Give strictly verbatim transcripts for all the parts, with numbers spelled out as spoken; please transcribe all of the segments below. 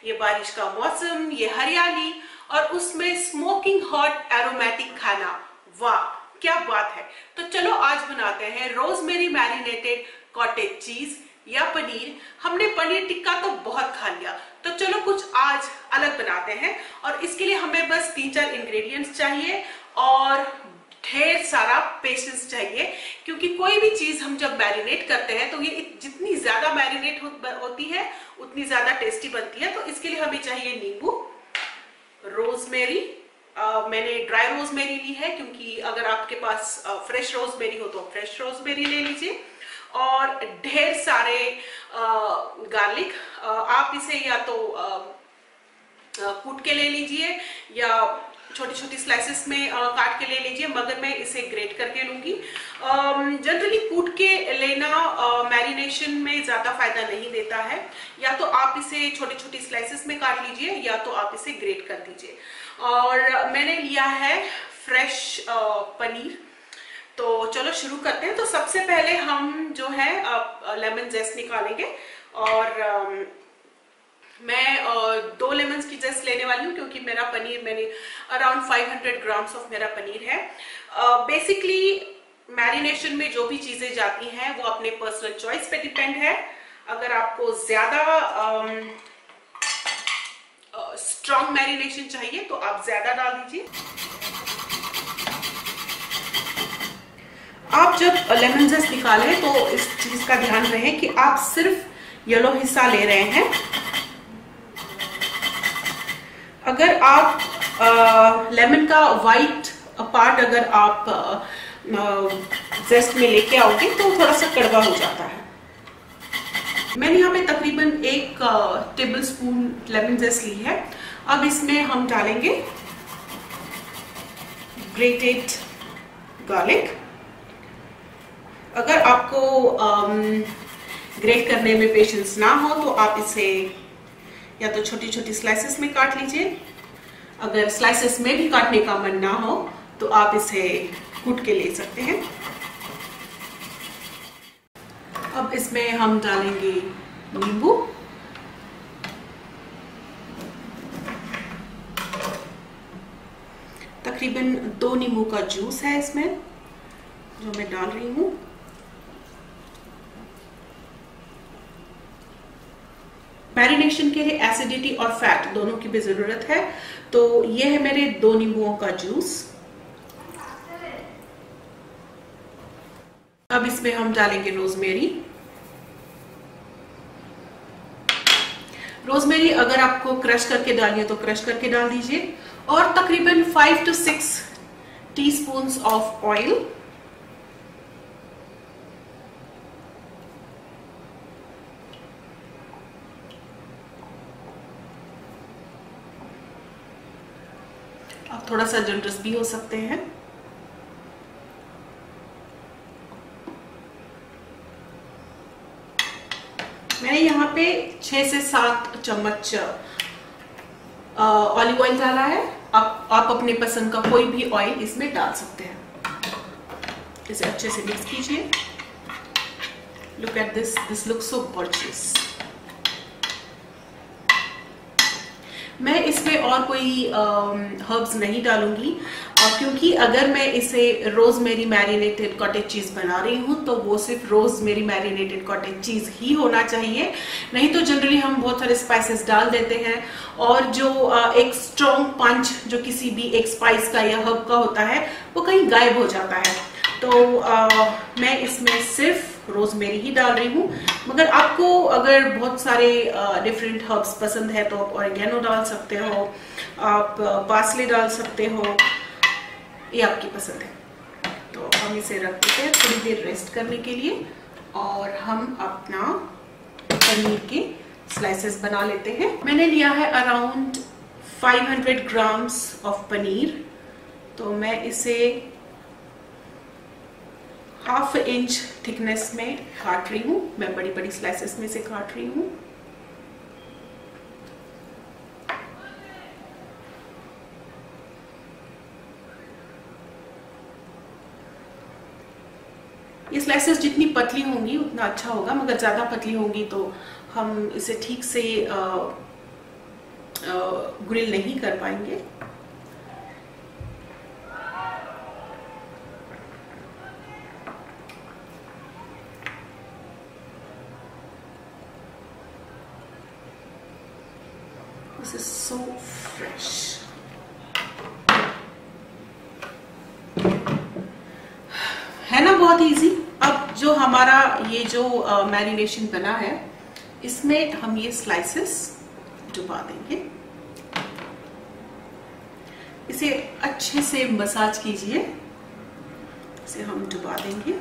ये बारिश का मौसम, ये हरियाली और उसमें स्मोकिंग हॉट एरोमेटिक खाना, वाह क्या बात है। तो चलो आज बनाते हैं रोजमेरी मैरिनेटेड कॉटेज चीज या पनीर। हमने पनीर टिक्का तो बहुत खा लिया, तो चलो कुछ आज अलग बनाते हैं। और इसके लिए हमें बस तीन चार इंग्रेडिएंट्स चाहिए और ढेर सारा पेशेंस चाहिए, क्योंकि कोई भी चीज हम जब मैरिनेट करते हैं तो ये जितनी ज्यादा मैरिनेट हो, होती है उतनी ज्यादा टेस्टी बनती है। तो इसके लिए हमें चाहिए नींबू, रोजमेरी, uh, मैंने ड्राई रोजमेरी ली है, क्योंकि अगर आपके पास फ्रेश रोजमेरी हो तो फ्रेश रोजमेरी ले लीजिए, और ढेर सारे गार्लिक। uh, uh, आप इसे या तो कूट uh, के ले लीजिए या छोटी छोटी स्लाइसेस में uh, काट के ले लीजिए, मगर मैं इसे ग्रेट करके लूंगी। जनरली um, कूट के लेना मैरिनेशन uh, में ज्यादा फायदा नहीं देता है, या तो आप इसे छोटी छोटी स्लाइसेस में काट लीजिए या तो आप इसे ग्रेट कर दीजिए। और uh, मैंने लिया है फ्रेश uh, पनीर। तो चलो शुरू करते हैं। तो सबसे पहले हम जो है लेमन जेस्ट निकालेंगे, और um, मैं uh, दो लेमन की जेस्ट लेने वाली हूँ, क्योंकि मेरा पनीर मैंने अराउंड पाँच सौ ग्राम्स ऑफ मेरा पनीर है। बेसिकली uh, मैरिनेशन में जो भी चीजें जाती हैं वो अपने पर्सनल चॉइस पे डिपेंड है। अगर आपको ज्यादा स्ट्रॉन्ग um, मैरिनेशन uh, चाहिए तो आप ज्यादा डाल दीजिए। आप जब लेमन जेस्ट निकालें तो इस चीज का ध्यान रहे कि आप सिर्फ येलो हिस्सा ले रहे हैं। अगर आप लेमन का वाइट पार्ट अगर आप जेस्ट में लेके आओगे तो थोड़ा सा कड़वा हो जाता है। मैंने यहाँ पे तकरीबन एक टेबल स्पून लेमन जेस्ट ली है। अब इसमें हम डालेंगे ग्रेटेड गार्लिक। अगर आपको ग्रेट करने में पेशेंस ना हो तो आप इसे या तो छोटी छोटी स्लाइसेस में काट लीजिए। अगर स्लाइसेस में भी काटने का मन ना हो तो आप इसे कूट के ले सकते हैं। अब इसमें हम डालेंगे नींबू, तकरीबन दो नींबू का जूस है इसमें जो मैं डाल रही हूँ। मैरिनेशन के लिए एसिडिटी और फैट दोनों की भी जरूरत है, तो ये है मेरे दो नींबुओं का जूस। अब इसमें हम डालेंगे रोजमेरी। रोजमेरी अगर आपको क्रश करके डालनी है तो क्रश करके डाल दीजिए, और तकरीबन five to six teaspoons of oil. आप थोड़ा सा जनरस भी हो सकते हैं। मैंने यहाँ पे छह से सात चम्मच ऑलिव ऑयल डाला है। आप आप अपने पसंद का कोई भी ऑयल इसमें डाल सकते हैं। इसे अच्छे से मिक्स कीजिए। Look at this, this looks so gorgeous. मैं इसमें और कोई हर्ब्स नहीं डालूंगी, क्योंकि अगर मैं इसे रोजमेरी मैरिनेटेड कॉटेज चीज बना रही हूँ तो वो सिर्फ रोजमेरी मैरिनेटेड कॉटेज चीज ही होना चाहिए। नहीं तो जनरली हम बहुत सारे स्पाइसेस डाल देते हैं, और जो एक स्ट्रॉन्ग पंच जो किसी भी एक स्पाइस का या हर्ब का होता है वो कहीं गायब हो जाता है। तो आ, मैं इसमें सिर्फ रोजमेरी ही डाल रही हूँ। मगर आपको अगर बहुत सारे डिफरेंट हर्ब्स पसंद है तो आप ऑरिगेनो डाल सकते हो, आप पार्सले डाल सकते हो, ये आपकी पसंद है। तो हम इसे रख देते हैं थोड़ी देर रेस्ट करने के लिए, और हम अपना पनीर के स्लाइसेस बना लेते हैं। मैंने लिया है अराउंड पाँच सौ ग्राम्स ऑफ पनीर, तो मैं इसे हाफ इंच थिकनेस में काट रही हूँ। मैं बड़ी बड़ी स्लाइसेस में से काट रही हूँ। ये स्लाइसेस जितनी पतली होंगी उतना अच्छा होगा, मगर ज्यादा पतली होंगी तो हम इसे ठीक से ग्रिल नहीं कर पाएंगे। This is so fresh. है ना बहुत इजी। अब जो हमारा ये जो मैरिनेशन uh, बना है, इसमें हम ये स्लाइसेस डुबा देंगे। इसे अच्छे से मसाज कीजिए। इसे हम डुबा देंगे।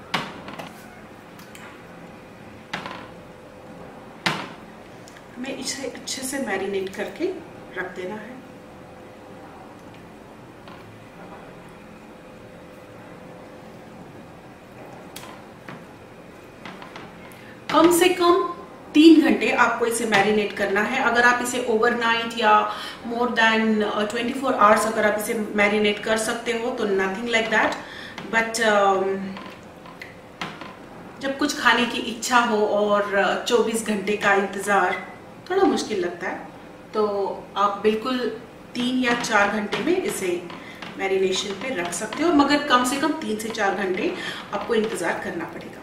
हमें इसे अच्छे से मैरिनेट करके रख देना है। कम से कम तीन घंटे आपको इसे मैरिनेट करना है। अगर आप इसे ओवरनाइट या more than twenty four hours अगर आप इसे मैरिनेट कर सकते हो तो नथिंग लाइक दैट। बट जब कुछ खाने की इच्छा हो और चौबीस घंटे का इंतज़ार थोड़ा मुश्किल लगता है, तो आप बिल्कुल तीन या चार घंटे में इसे मैरिनेशन पे रख सकते हो, मगर कम से कम तीन से चार घंटे आपको इंतज़ार करना पड़ेगा।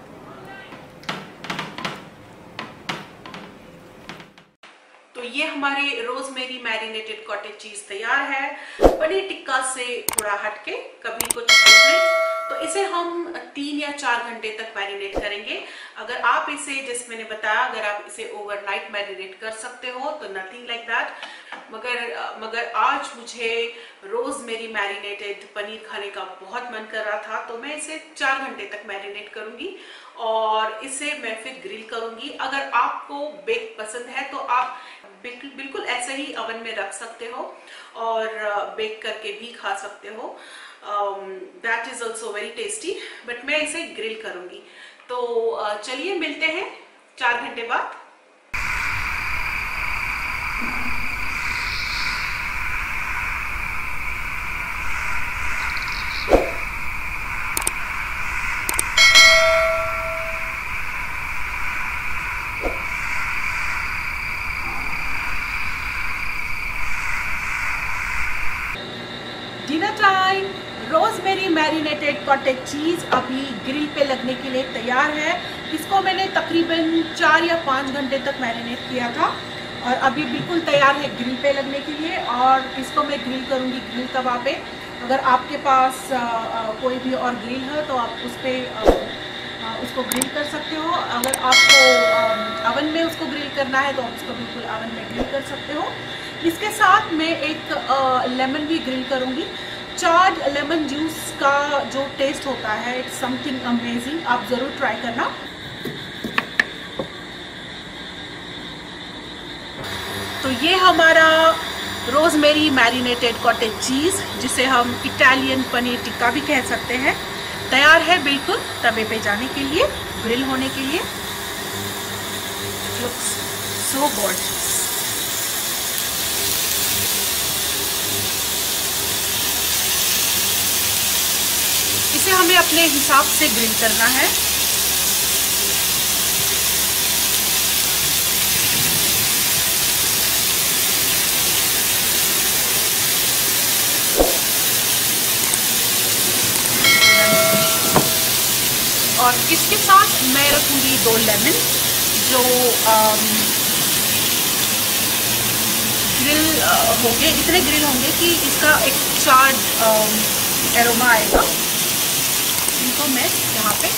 तो ये हमारे रोजमेरी मैरिनेटेड कॉटेज चीज तैयार है, पनीर टिक्का से थोड़ा हटके, कभी कुछ डिफरेंट। तो इसे हम तीन या चार घंटे तक मैरिनेट करेंगे। अगर आप इसे, जैसे मैंने बताया, अगर आप इसे ओवरनाइट मैरिनेट कर सकते हो तो नथिंग लाइक दैट। मगर मगर आज मुझे रोजमेरी मैरिनेटेड पनीर खाने का बहुत मन कर रहा था, तो मैं इसे चार घंटे तक मैरिनेट करूंगी और इसे मैं फिर ग्रिल करूंगी। अगर आपको बेक पसंद है तो आप बिल्कुल बिल्कुल ऐसे ही ओवन में रख सकते हो और बेक करके भी खा सकते हो। That is also very tasty, but मैं इसे ग्रिल करूंगी। तो uh, चलिए मिलते हैं चार घंटे बाद। Dinner time. Rosemary marinated cottage cheese अभी ग्रिल पे लगने के लिए तैयार है। इसको मैंने तकरीबन चार या पाँच घंटे तक मैरिनेट किया था और अभी बिल्कुल तैयार है ग्रिल पे लगने के लिए। और इसको मैं ग्रिल करूंगी ग्रिल तवा पे। अगर आपके पास आ, आ, कोई भी और ग्रिल है तो आप उस पर उसको ग्रिल कर सकते हो। अगर आपको अवन में उसको ग्रिल करना है तो आप उसको बिल्कुल अवन में ग्रिल कर सकते हो। इसके साथ मैं एक लेमन भी ग्रिल करूंगी। चार्ड लेमन जूस का जो टेस्ट होता है, इट्स समथिंग अमेजिंग। आप ज़रूर ट्राई करना। तो ये हमारा रोजमेरी मैरिनेटेड कॉटेज चीज़, जिसे हम इटालियन पनीर टिक्का भी कह सकते हैं, तैयार है बिल्कुल तवे पे जाने के लिए, ग्रिल होने के लिए। Looks so gorgeous. इसे हमें अपने हिसाब से ग्रिल करना है। और इसके साथ मैं रखूंगी दो लेमन जो ग्रिल होंगे, इतने ग्रिल होंगे कि इसका एक चार्ड एरोमा आएगा। इनको मैं यहाँ पे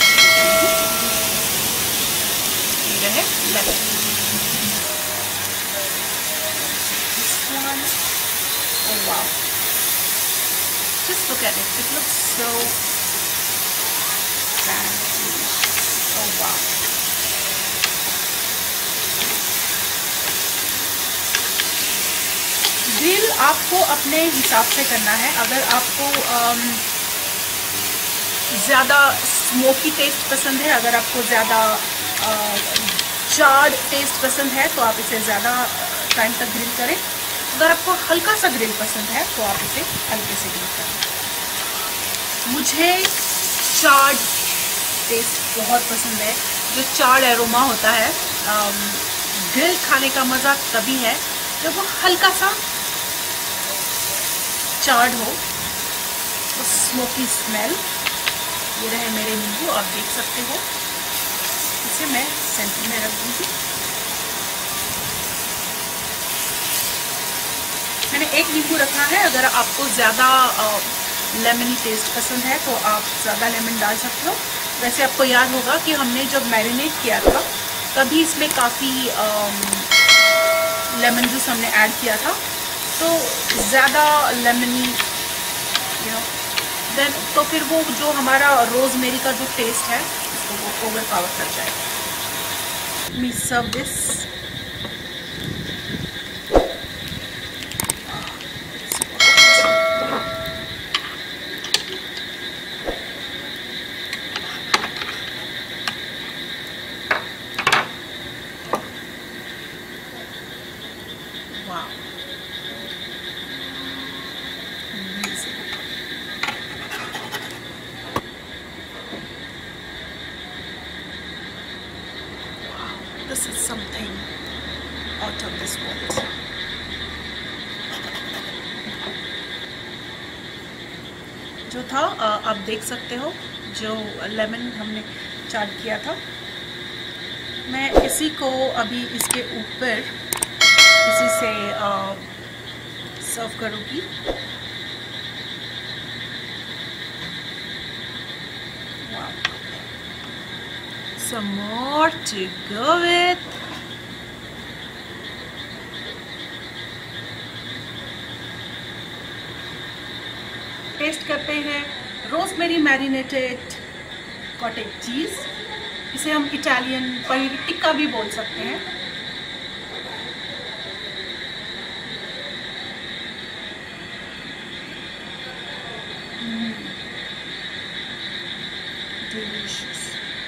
रहे lemon. Oh wow! Just look at it. It looks so fancy. Oh wow! Grill आपको अपने हिसाब से करना है। अगर आपको um, ज़्यादा स्मोकी टेस्ट पसंद है, अगर आपको ज़्यादा चार्ड टेस्ट पसंद है तो आप इसे ज़्यादा टाइम तक ग्रिल करें। अगर आपको हल्का सा ग्रिल पसंद है तो आप इसे हल्के से ग्रिल करें। मुझे चार्ड टेस्ट बहुत पसंद है, जो चार्ड एरोमा होता है। ग्रिल खाने का मज़ा तभी है जब वो हल्का सा चार्ड हो, तो स्मोकी स्मेल। ये रहे मेरे नींबू, आप देख सकते हो। इसे मैं सेंटर में रख दूँगी। मैंने एक नींबू रखा है। अगर आपको ज़्यादा लेमनी टेस्ट पसंद है तो आप ज़्यादा लेमन डाल सकते हो। वैसे आपको याद होगा कि हमने जब मैरिनेट किया था तभी इसमें काफ़ी लेमन जूस हमने ऐड किया था, तो ज़्यादा लेमनी यू नो देन तो फिर वो जो हमारा रोज़मेरी का जो टेस्ट है उसको वो ओवर पावर कर जाएगा। Me serve this. Wow. Amazing. Wow, this is something out of this world. जो था आप देख सकते हो, जो लेमन हमने चाट किया था, मैं इसी को अभी इसके ऊपर इसी से सर्व करूँगी। Wow. Some more to go with. Taste करते हैं रोज़मेरी मैरिनेटेड कॉटेज चीज़। इसे हम इटालियन पनीर टिक्का भी बोल सकते हैं। Delicious.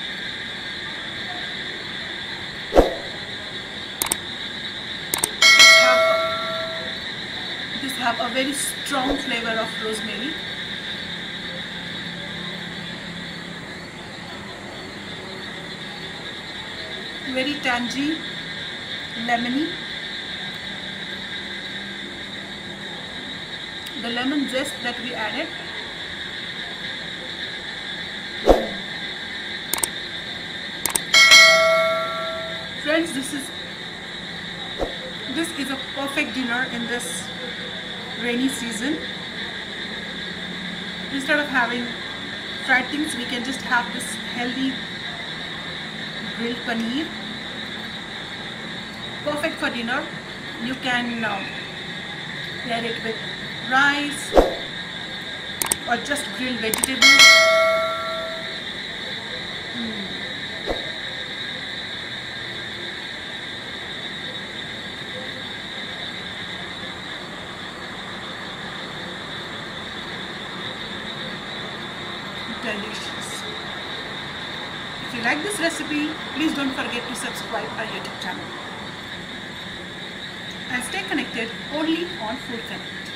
This have a very strong flavor of rosemary. Very tangy, lemony. The lemon zest that we added. Friends, this is this is a perfect dinner in this rainy season. Instead of having fried things, we can just have this healthy grilled paneer. Perfect for dinner. You can uh, pair it with rice or just grilled vegetables. Mm. Delicious. If you like this recipe, please don't forget to subscribe our YouTube channel and stay connected only on Food Connect.